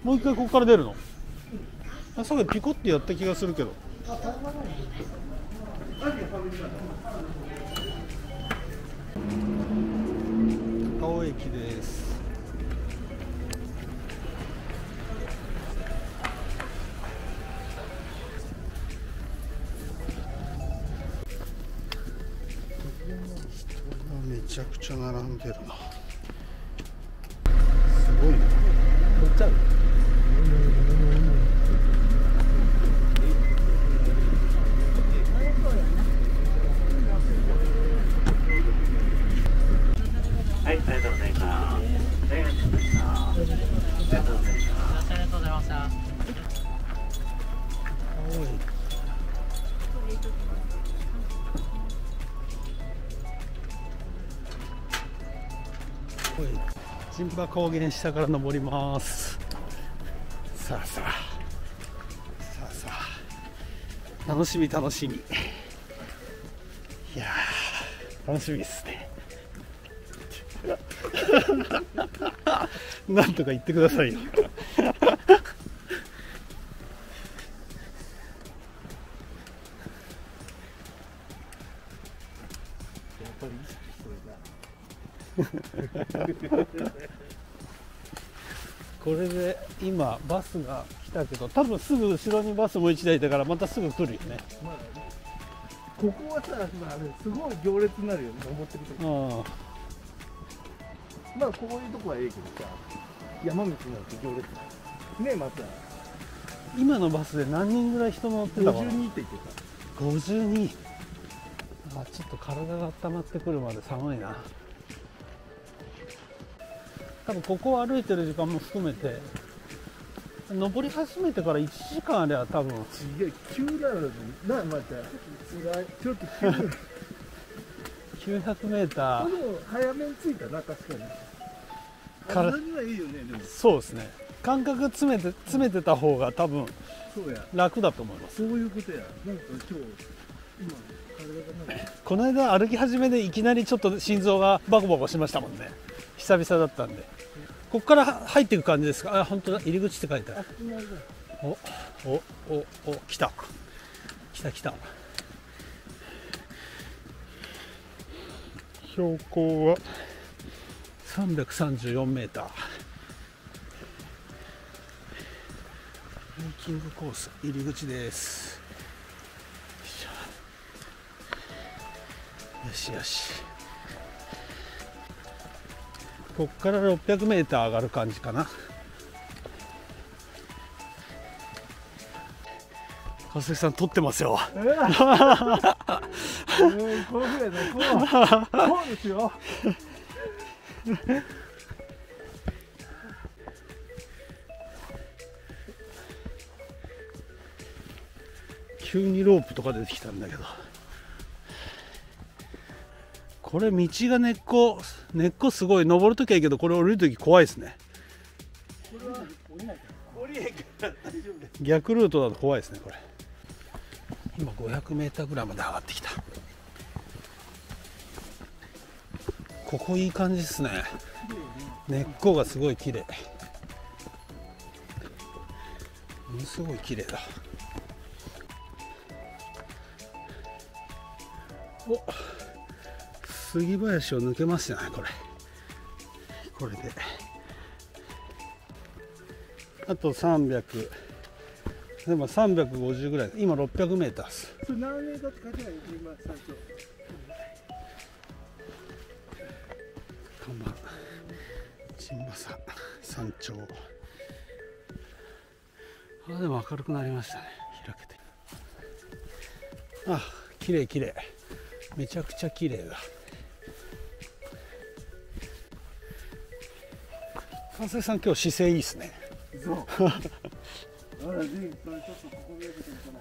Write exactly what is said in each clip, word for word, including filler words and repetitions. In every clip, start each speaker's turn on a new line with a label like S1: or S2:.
S1: もう一回ここから出るの？あ、さっきピコってやった気がするけど。高尾駅です。めちゃくちゃ並んでるな。すごいね。取っちゃう。
S2: はい、ありがとうございます。ありがとうございます。ありがとうございます。ありがとうございました。
S1: 陣馬高原下から登ります。さあさあさあさあ、楽しみ楽しみ。いやー楽しみですね。なんとか言ってくださいよ。これで今バスが来たけど、多分すぐ後ろにバスもいちだいだからまたすぐ来るよね。
S3: まあ、ここはさ、あれすごい行列になるよね、登ってるとこ。まあこういうとこはええけどさ、山道になると行列ね。また
S1: 今のバスで何人ぐらい人乗ってたかな。
S3: ごじゅうにって言って
S1: た。ごじゅうに。あ、ちょっと体が温まってくるまで寒いな。多分ここを歩いてる時間も含めて、登り始めてからいちじかんあれば多分。
S3: すげえ急なのにな、またちょっと急な
S1: きゅうひゃくメーター。
S3: でも早めに着いたな、確かに。体にはいいよね。でも
S1: そうですね。感覚詰めて詰めてた方が多分
S3: そうや、
S1: 楽だと思います。
S3: そういうことや。なんか今日今体がなんか
S1: この間歩き始めでいきなりちょっと心臓がバコバコしましたもんね。久々だったんで。ここから入っていく感じですか。あ、本当だ、入り口って書いてある。おおおお、来た来た来た。標高はさんびゃくさんじゅうよんメーター。ハイキングコース入り口です。よしよし。ここからろっぴゃくメーター上がる感じかな。川崎さん撮ってますよ。
S3: えー、こうぐらいだ、こうこうですよ。
S1: 急にロープとか出てきたんだけど、これ道が根っこ根っこすごい。登るときはいいけど、これ降りるとき怖いですね。
S3: これは降りないから降りないから大丈夫です。
S1: 逆ルートだと怖いですね。これ今ごひゃくメーターぐらいまで上がってきた。ここいい感じですね。根っこがすごい綺麗。ものすごい綺麗だ。お、杉林を抜けますじゃないこれ。これであとさんびゃく、でもさんびゃくごじゅうぐらい。今ろっぴゃくメーターです。
S3: それ何メーターって書いてない？今最初
S1: 看板陣馬山山頂。あ、でも明るくなりましたね。開けて、あ、綺麗綺麗。めちゃくちゃ綺麗だ。川崎さん今日姿勢いいですね。
S3: そう。あら、ぜひそれちょっとここ見えてくるかな。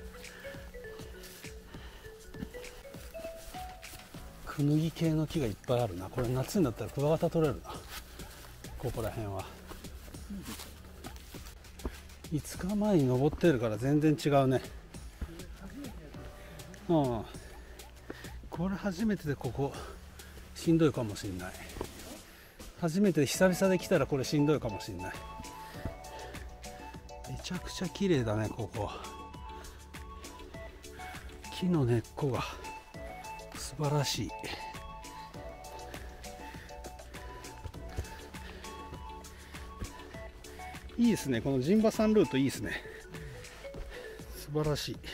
S1: クヌギ系の木がいっぱいあるな。これ夏になったらクワガタ取れるな。ここら辺は。いつかまえに登ってるから全然違うね。うん。これ初めてでここしんどいかもしれない。初めて久々で来たらこれしんどいかもしれない。 めちゃくちゃ綺麗だね。ここ木の根っこが素晴らしい。いいですね、この陣馬山ルートいいですね。素晴らし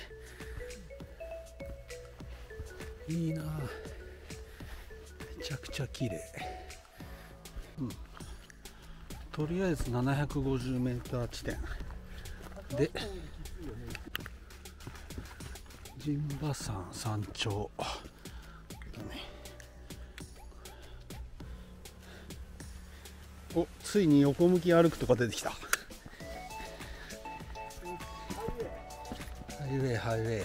S1: い。いいな、めちゃくちゃ綺麗。うん、とりあえずななひゃくごじゅうメーター地点で陣馬山山頂だね。お、ついに横向き歩くとか出てきた。ハイウェイハイウェイ、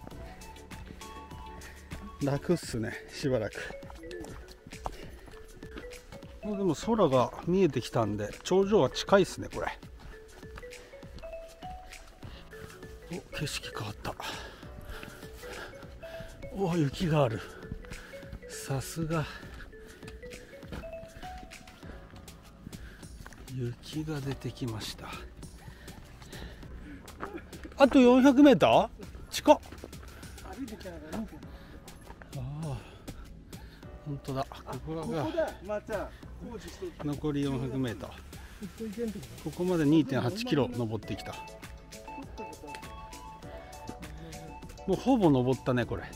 S1: 楽っすね、しばらく。もうでも空が見えてきたんで頂上は近いっすね。これお、景色変わった。お、雪がある。さすが雪が出てきました。あとよんひゃくメーター近っ。ああ、本当だ。ここが残りよんひゃくメーター。ここまで にてんはちキロ登ってきた。もうほぼ登ったねこれ。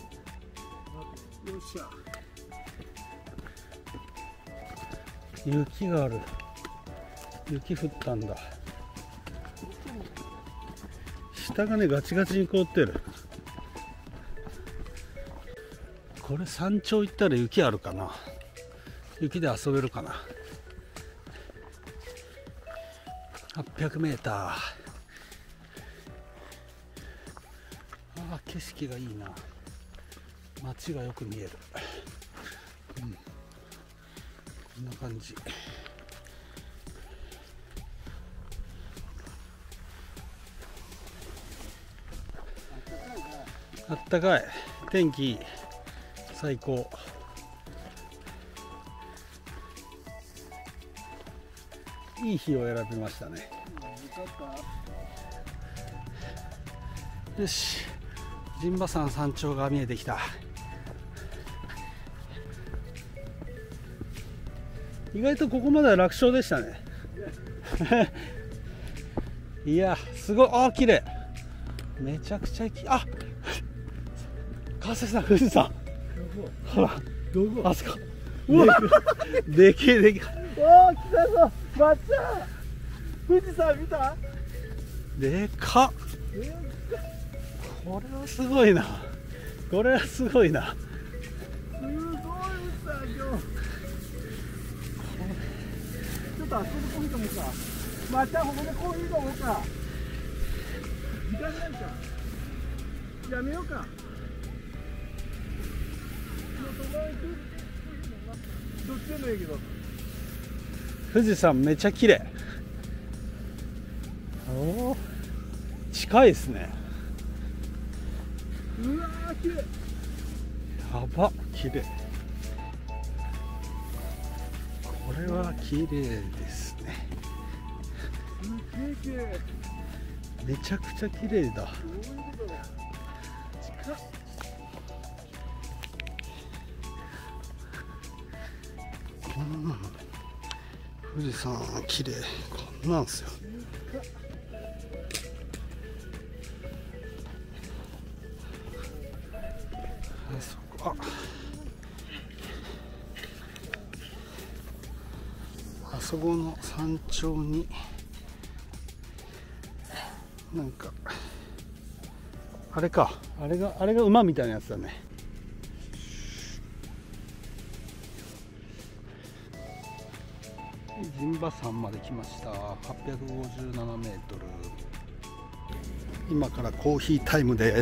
S1: 雪がある。雪降ったんだ。下がねガチガチに凍ってる。これ山頂行ったら雪あるかな。雪で遊べるかな。はっぴゃくメーター。ああ、景色がいいな。街がよく見える。うん、こんな感じ。あったかい。天気いい。最高。いい日を選びましたね。よし、陣馬山山頂が見えてきた。意外とここまでは楽勝でしたね。いや、すごい。あ、綺麗。めちゃくちゃき、あ、川崎さん、富士山。ほら、あそこ。うわ、でけえでけえ。
S3: おお、来たぞ、まっちゃん。富士山見た？
S1: でかっ。これはすごいな。これはすごいな。
S3: すごい富士山、今日。ちょっとあそこでコーヒー飲もうか。まっちゃん、ここでコーヒー飲もうか。時間ないか。やめようか。どっちでもいいけど。
S1: 富士山めちゃ綺麗。おお、近いですね。
S3: うわー、綺麗。
S1: やば、綺麗。これは綺麗ですね。
S3: すげえ綺麗。
S1: めちゃくちゃ綺麗だ。
S3: どういうことだ。近っ。
S1: うん、富士山綺麗。こんなんですよ。あそこ、あ、あそこの山頂になんかあれか、あれがあれが馬みたいなやつだね。陣馬山まで来ました。はっぴゃくごじゅうななメートル。今からコーヒータイムです。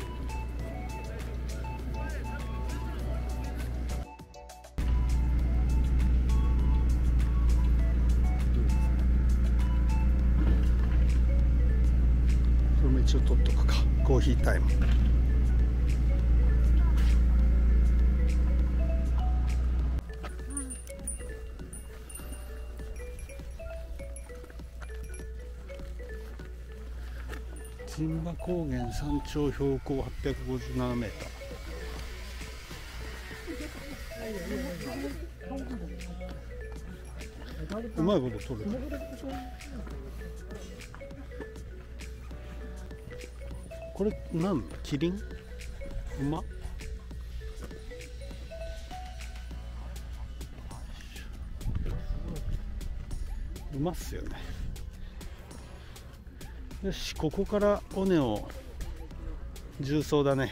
S1: これも一応取っとくか。コーヒータイム。 陣馬高原山頂標高はっぴゃくごじゅうななメーター。うまいこと取る。これなんキリン？馬？馬っすよね。よし、ここから尾根を縦走だね。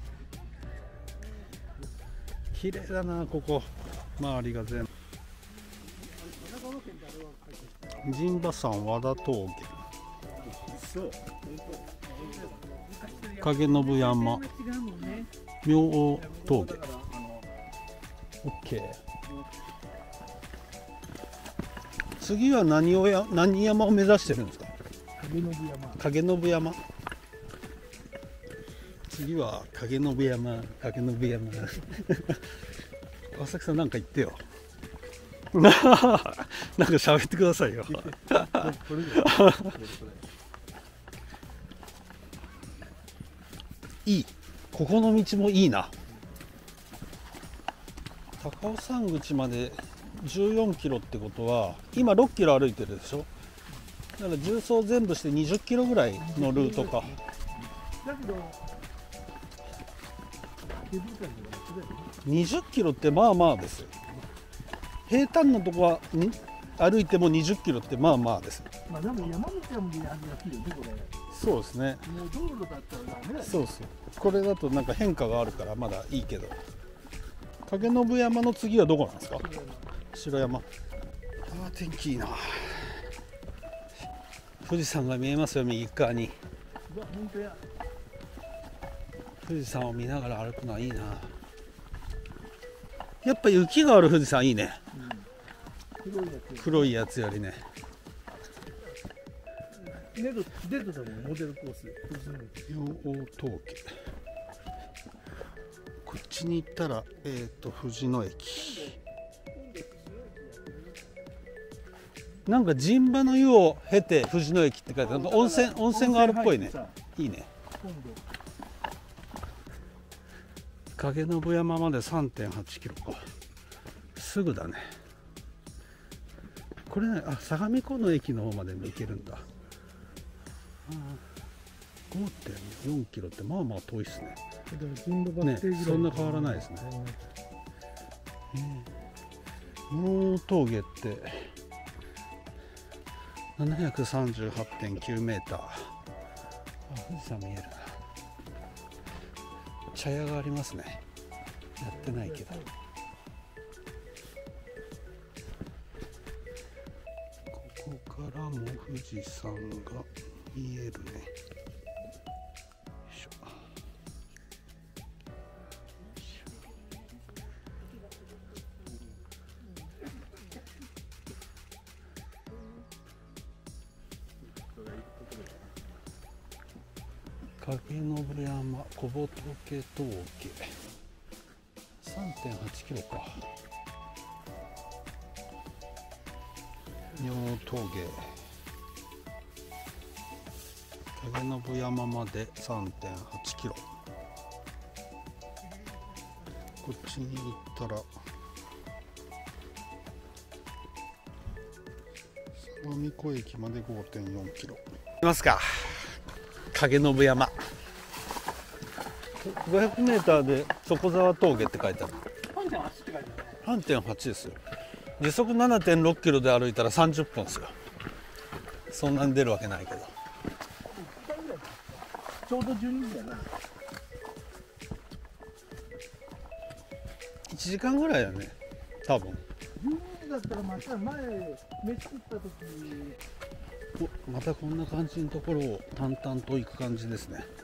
S1: 綺麗だな、ここ周りが全部。陣馬山和田峠、影信山、妙王峠。 OK。 次は何をや何山を目指してるんですか？
S3: 影信山。
S1: 影信山。次は影信山、影信山。川崎さんなんか言ってよ。なんか喋ってくださいよ。いい。ここの道もいいな。高尾山口までじゅうよんキロってことは今ろっキロ歩いてるでしょ。だから縦走全部してにじゅっキロぐらいのルートか。
S3: だけど
S1: にじゅっキロってまあまあですよ。平坦なとこはに歩いてもにじゅっキロってまあまあです。
S3: まあでも山道はもうやってるよねこれ。
S1: そうですね。
S3: もう道路だったらダメだよ。
S1: そうそう。これだとなんか変化があるからまだいいけど。影信山の次はどこなんですか？城山。ああ、天気いいな。富士山が見えますよ、右側に。
S3: うわ、本当や。
S1: 富士山を見ながら歩くのはいいな。やっぱ雪がある富士山いいね。
S3: うん、黒いやつ。
S1: 黒いやつよりね。
S3: デートデートだもん、モデルコース。
S1: 妙王峠。こっちに行ったら、えーと、藤野駅。なんか陣馬の湯を経て藤野駅って書いてある。温泉、温泉があるっぽいね。いいね。影信山まで さんてんはちキロか。すぐだね。これね、あ、相模湖の駅の方までも行けるんだ。ごてんよんキロってまあまあ遠いっすね。ね、そんな変わらないですね。妙王峠ってななひゃくさんじゅうはちてんきゅうメーター。あ、富士山見えるな。茶屋がありますね。やってないけど。ここからも富士山が見えるね。影信山小仏峠 さんてんはちキロか。妙王峠影信山まで さんてんはちキロ。こっちに行ったら相模湖駅まで ごてんよんキロ。行きますか。影信山ごひゃくメーターで底沢峠って書いてある。 さんてんはち って書いてあるね。 さんてんはち ですよ。時速 ななてんろっキロで歩いたらさんじゅっぷんですよ。そんなに出るわけないけど。
S3: ちょうどじゅうにじだな。
S1: いちじかんぐらいだね多分。
S3: じゅうにじだったらまた前飯食った時。
S1: お、またこんな感じのところを淡々と行く感じですね。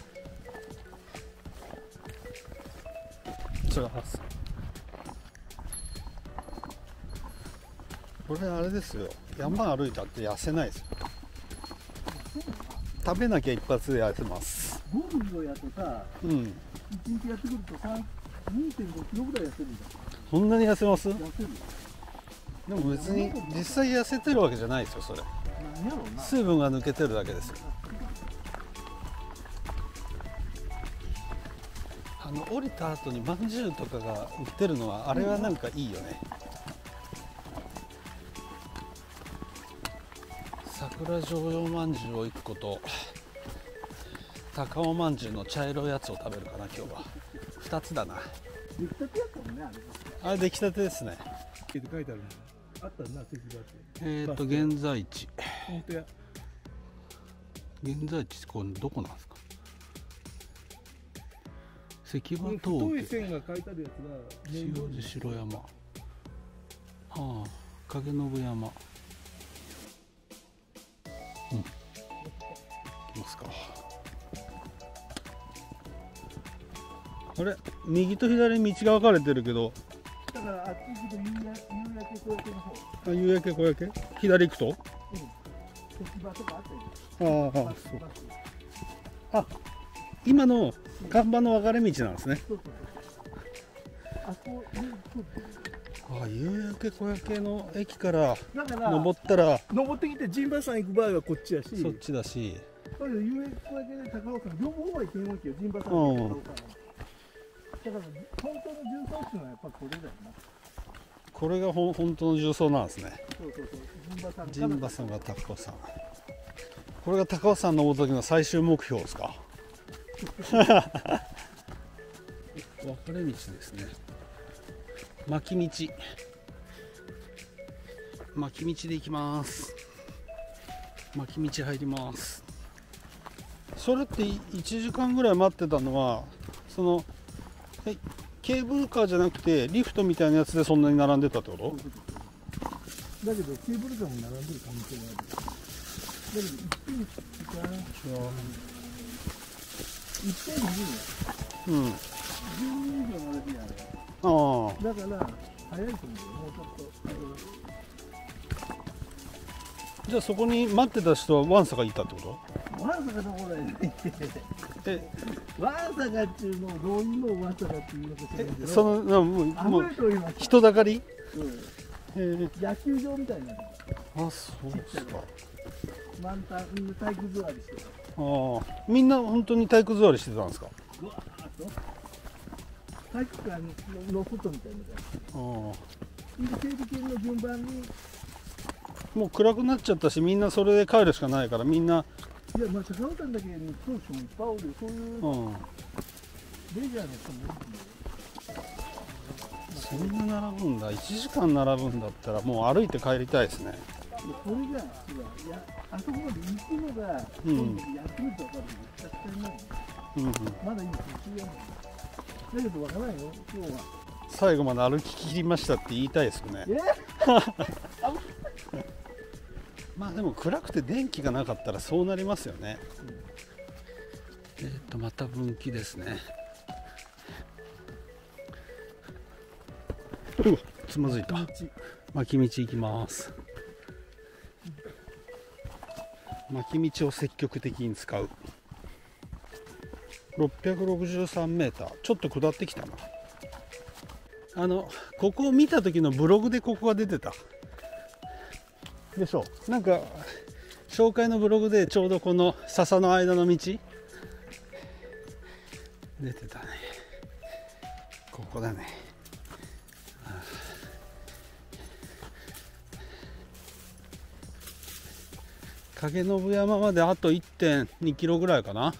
S1: これあれですよ、山歩いたって痩せないですよ。食べなきゃ一発で痩せます。
S3: ゴルフやとさ、
S1: うん、
S3: いちにちやってくると にてんごキロぐらい痩せるんだ。
S1: そんなに痩せます？
S3: 痩せる。
S1: でも別に実際痩せてるわけじゃないですよそれ。
S3: 何やろうな。
S1: 水分が抜けてるだけですよ。 あの降りた後にまんじゅうとかが売ってるのはあれはなんかいいよね。桜城陽まんじゅうをいっこと高尾まんじゅうの茶色いやつを食べるかな今日は。ふたつだな。
S3: 出来たてやったもんね、あれ。
S1: あれ出来たてですね。
S3: って書いてあるのあったな、石橋。
S1: えっと現在地、
S3: 本当や。
S1: 現在地これどこなんですか。関場
S3: 太
S1: 峠、
S3: い線が書いてあるやつが
S1: 塩路城山、はあ、影信山、うん、行きますか。あれ、右と左道が分かれてるけど、
S3: だからあっち行くと夕焼け夕焼け小焼けの方。
S1: あ、夕焼け小焼け、左行くと、
S3: うん。石場とかあったり。
S1: ああ、
S3: バス
S1: そう、
S3: バス
S1: あ、今の看板の分かれ道なんですね。
S3: そうそうそう。あそこにそう
S1: あ、夕焼け小焼けの駅から
S3: だから
S1: 登ったら
S3: 登ってきて陣馬山行く場合はこっちやし、
S1: そっちだし、
S3: だけど夕焼け小焼けで高尾山両方は行けんわけよ、陣馬山と高尾山。だから本当の重曹っていうのはやっぱこれだよな。
S1: これがほん本当の重曹なんですね。
S3: そうそうそう。陣馬山から。
S1: 陣馬山が高尾山。これが高尾山登る時の最終目標ですか。分かれ道ですね。巻き道。巻き道で行きます。巻き道入ります。それっていちじかんぐらい待ってたのは、そのえケーブルカーじゃなくてリフトみたいなやつでそんなに並んでたってこと？
S3: だけどケーブルカーも並んでる可能性がある。だけどいっぺんに時間いっぺんに
S1: うん。
S3: じゅうにふんまでやる。
S1: ああ。
S3: だから早いと思うよ、もうちょっと。
S1: じゃあそこに待ってた人はワンサがいたってこ
S3: ワンサがどこだよねって。
S1: え
S3: ワンサがっていうのをどういうのをワンサがっていうのか知らんけど、
S1: そのなもうもう
S3: 溢れておりました。
S1: 人だかり？
S3: うん、
S1: へえ。
S3: 野球場みたいな。
S1: あ、そうですか。
S3: 満タン、体育座りしてた。
S1: ああ、みんな本当に体育座りしてたんですか？
S3: うわーっと体育館の外みたいな。
S1: ああ。
S3: で整理券の順番に、
S1: もう暗くなっちゃったし、みんなそれで帰るしかないから、みんな、
S3: いや、まあ高尾山だけに来る人もいっぱいおるよ。そういう
S1: うん、
S3: レジャーの人もいるんだよ。
S1: そんな並ぶんだ。いちじかん並ぶんだったらもう歩いて帰りたいですね。
S3: これが違う。いや、あそこまで行くのが、
S1: うん
S3: 今度やってみると分かるけど、絶対ないね。
S1: うんうん、
S3: まだ今途中やもん。だけど分からないよ、今日は。
S1: 最後まで歩き切りましたって言いたいですよね。
S3: え
S1: まあでも暗くて電気がなかったらそうなりますよね。うん、えっとまた分岐ですね。うわ、つまずいた。巻き道行きます。巻き道を積極的に使う。ろっぴゃくろくじゅうさんメーター、ちょっと下ってきたな。あのここを見た時のブログでここが出てたでしょ。なんか紹介のブログでちょうどこの笹の間の道出てたね。ここだね。影信山まであと いってんにキロぐらいかな。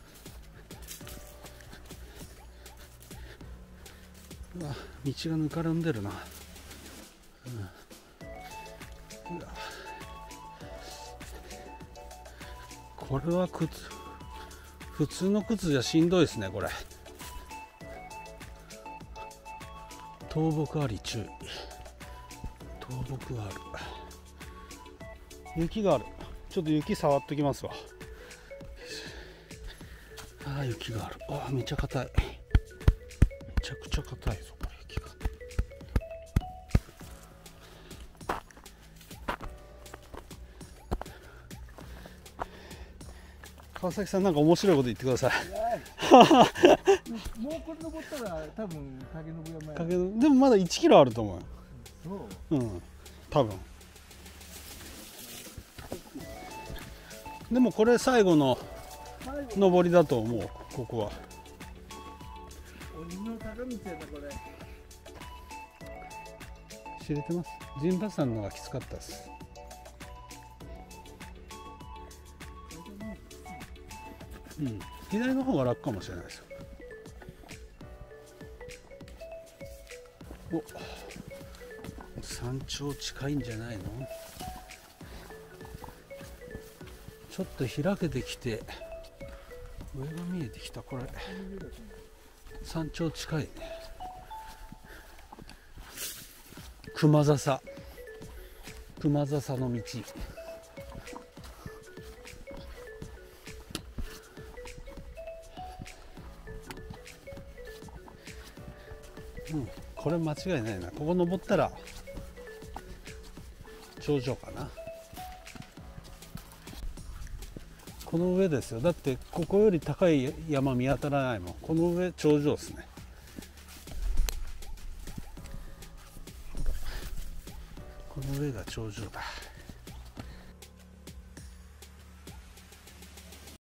S1: うわ、道がぬかるんでるな。うん、うわ、これは靴、普通の靴じゃしんどいですね。これ倒木あり注意。倒木がある。雪がある。ちょっと雪触っときますわ。ああ、雪がある。ああ、めっちゃ硬い。めちゃくちゃ硬いぞこれ、雪が。川崎さん、なんか面白いこと言ってください。
S3: もうこれ登ったら多分影信山や。
S1: 影のでもまだいちキロあると思うよ。
S3: そう。
S1: うん、多分。でもこれ最後の上りだと思う。ここは
S3: 水の坂道やなこれ。
S1: 知れてます。陣馬山のがきつかったです。うん、左の方が楽かもしれないですよ。お、山頂近いんじゃないの。ちょっと開けてきて上が見えてきた。これ山頂近いね。熊笹熊笹の道。うん、これ間違いないな。ここ登ったら頂上かな。この上ですよ。だってここより高い山見当たらないもん。この上頂上ですね。この上が頂上だ。